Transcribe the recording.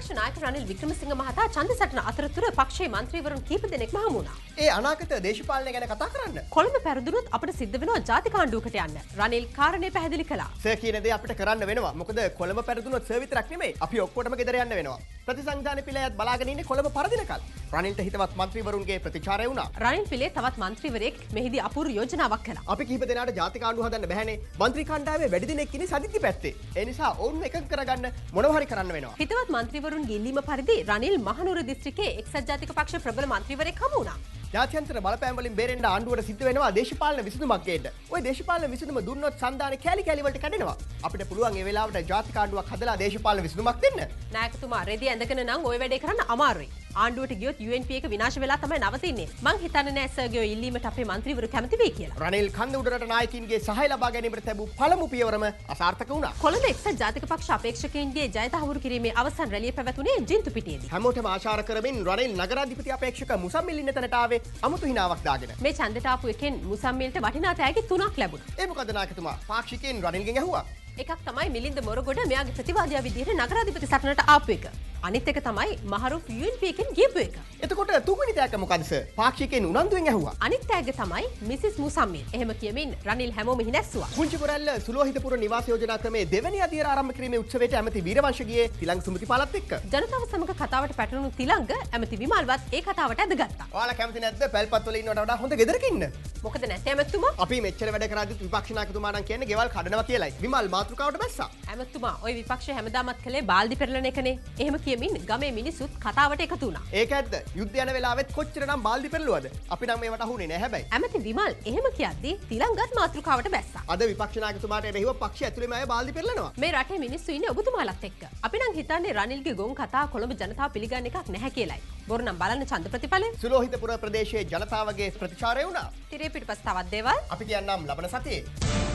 විපක්ෂ නායක රනිල් වික්‍රමසිංහ මහතා ඡන්ද සටන අතරතුර පක්ෂයේ මන්ත්‍රීවරුන් කීප දෙනෙක්ම හමු වුණා. ඒ අනාගත දේශපාලනය ගැන කතා කරන්න. කොළඹ පැරදුනොත් අපිට සිද්ධ වෙනවා ජාතික ආණ්ඩුවකට යන්න. රනිල් කාරණේ පැහැදිලි කළා. සර් කියන දේ අපිට කරන්න වෙනවා. මොකද කොළඹ පැරදුනොත් සර් විතරක් නෙමෙයි අපි ඔක්කොටම ගෙදර යන්න වෙනවා. ප්‍රතිසංවිධාන පිළයත් බලාගෙන ඉන්නේ කොළඹ පරදිනකල්. රනිල්ට හිතවත් මන්ත්‍රීවරුන්ගේ ප්‍රතිචාරය වුණා. රනිල් පිළේ තවත් මන්ත්‍රීවරයෙක් මෙහිදී අපූර්ව යෝජනාවක් කළා. අපි කිහිප දෙනාට ජාතික ආණ්ඩුව හදන්න බැහැනේ. මන්ත්‍රී කණ්ඩායමේ වැඩි දෙනෙක් ඉන්නේ සදිත්ති පැත්තේ. ඒ නිසා ඔවුන් එකඟ කරගන්න මොනවා හරි කරන්න වෙනවා. හිතවත් මන්ත්‍රීවරුන්ගේ ඉල්ලීම පරිදි රනිල් මහනුවර දිස්ත්‍රික්කයේ එක්සත් ජාතික පක්ෂ ප්‍රබල මන්ත්‍රීවරයෙක් හමු වුණා. ජාත්‍යන්තර බලපෑම් වලින් බේරෙන්න ආණ්ඩුවට සිද්ධ වෙනවා දේශපාලන විසඳුමක් ගේන්න. ওই දේශපාලන විසඳුම දුන්නොත් සංධානය කැලි කැලි වලට කැඩෙනවා. අපිට පුළුවන් ඒ වෙලාවට ජාතික ආණ්ඩුවක් හදලා දේශපාලන විසඳුමක් දෙන්න. නායකතුමා රෙදි ඇඳගෙන නම් ওই වැඩේ කරන්න අමාරුයි. ආණ්ඩුවට ගියොත් UNP එක විනාශ වෙලා තමයි නවතින්නේ. මං හිතන්නේ නෑ සර්ගේ ඔය ඉල්ලීමට අපේ මන්ත්‍රීවරු කැමති වෙයි කියලා. රනිල් කන්ද උඩරට නායකින්ගේ සහාය ලබා ගැනීමට ලැබූ පළමු පියවරම අසාර්ථක වුණා. කොළඹ එක්සත් ජාතික පක්ෂ අපේක්ෂකයින්ගේ ජය තහවුරු කිරීමේ අවසන් රැළිය පැවැතුනේ ජින්තු පිටියේදී. හැමෝටම ආශාර කරමින් රනිල් නගරාධිපති අපේක්ෂක මුසම්මිල් ඉන්න තැනට ආවේ අමුතු හිනාවක් දාගෙන. මේ ඡන්දට ආපු එකෙන් මුසම්මිල්ට වටිනා තෑගි 3ක් ලැබුණා. ඒ මොකද නායකතුමා පාක්ෂිකයන් රනිල්ගෙන් ඇහුවා. එකක් තමයි මිලින්ද මොරගොඩ මෙයාගේ ප්‍රතිවාදියා විදිහට නගරාධිපති සටනට ආපු එක. අනිත් එක තමයි මහරුප් UNP එකෙන් ගියපු එක. එතකොට තුන්වෙනි තෑග්ග මොකද සර්? පාක්ෂිකයන් උනන්දුවෙන් ඇහුවා. අනිත් තෑග්ග තමයි මිසිස් මුසම්මිල්. එහෙම කියමින් රනිල් හැමෝම හිනැස්සුවා. පුංචි කොරැල්ල සුලෝහිතපුර නිවාස යෝජනා ක්‍රමයේ දෙවැනි අදියර ආරම්භ කිරීමේ උත්සවයට ඇමති වීරවංශ ගියේ තිලංග සුමතිපාලත් එක්ක. ජනතාව සමග කතාවට පැටළුණු තිලංග ඇමති විමල්වත් ඒ කතාවට ඇදගත්තා. ඔයාලා කැමති නැද්ද පැල්පත් වල ඉන්නවට වඩා හොඳ ගෙදරක ඉන්න? මොකද නැත්තේ ඇමතුමා? අපි මෙච්චර වැඩ කරද්දිත් විපක්ෂ නායකතුමා නම් කියන්නේ ගෙවල් කඩනවා කියලායි. විමල් මාතෘකාවට බැස්සා. ඇමතුමා ওই විපක්ෂය හැමදාමත් කළේ බාල්දි පෙරලන එකනේ. එහෙම කියමින් ගමේ මිනිස්සුත් කතාවට එකතු වුණා. ඒක ඇත්ත. යුද්ධ යන වෙලාවෙත් කොච්චරනම් බාල්දි පෙරළුවද? අපි නම් මේවට අහුනේ නෑ හැබැයි. ඇමති විමල් එහෙම කියද්දී තිලංගත් මාතෘකාවට බැස්සා. අද විපක්ෂ නායකතුමාට එරෙහිව පක්ෂය ඇතුළේම අය බාල්දි පෙරලනවා. මේ රටේ මිනිස්සු ඉන්නේ ඔබතුමාලත් එක්ක. අපි නම් හිතන්නේ රනිල්ගේ ගොන් කතා කොළඹ ජනතාව පිළිගන්න එකක් නැහැ කියලායි. බොරු නම් බලන්න ඡන්ද ප්‍රතිඵලය. සුලෝහිතපුර ප්‍රදේශයේ ජනතාවගේ ප්‍රතිචාරය වුණා. තිරේ පිටපස් තවත් දේවල් අපි කියන්නම් ලබන සතියේ.